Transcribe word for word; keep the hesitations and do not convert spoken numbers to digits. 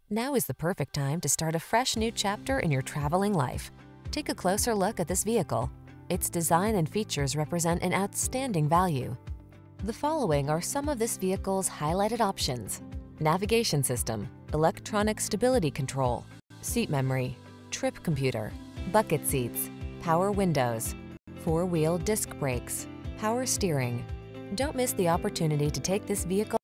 Now is the perfect time to start a fresh new chapter in your traveling life. Take a closer look at this vehicle. Its design and features represent an outstanding value. The following are some of this vehicle's highlighted options: navigation system, electronic stability control, seat memory, trip computer, bucket seats, power windows, four-wheel disc brakes, power steering. Don't miss the opportunity to take this vehicle